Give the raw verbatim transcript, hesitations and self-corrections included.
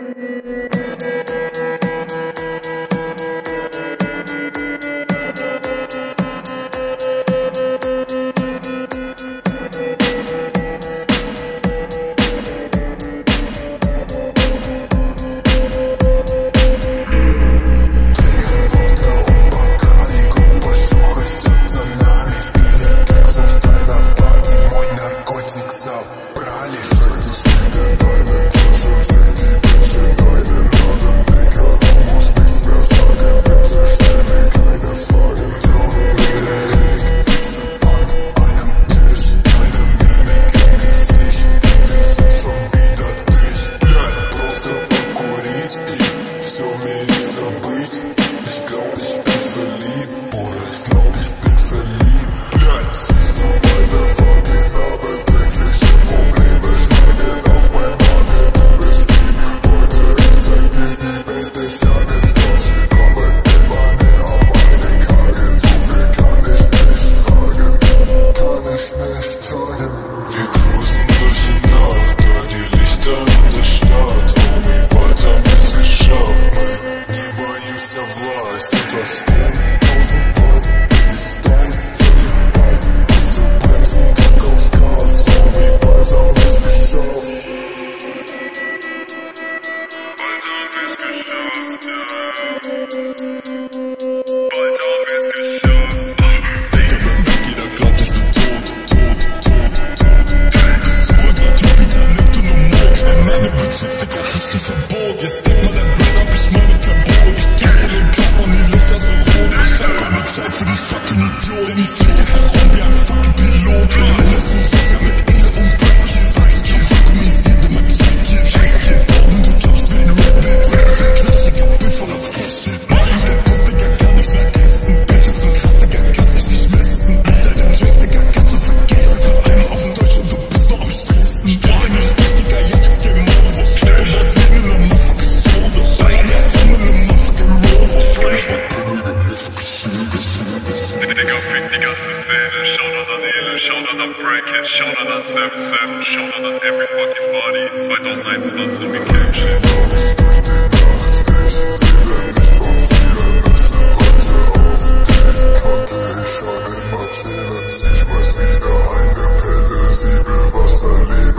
Shoutout an Ele, Shoutout an Breakit, Shoutout an seven seven, Shoutout an Every Fucking Body, zwanzig einundzwanzig wie Camp Shit. Durch die Nacht, ich rede nicht von vielen, ich will heute auf dich, konnte ich schon immer zählen. Sie schmeißt wieder eine Pille, sie will was erleben.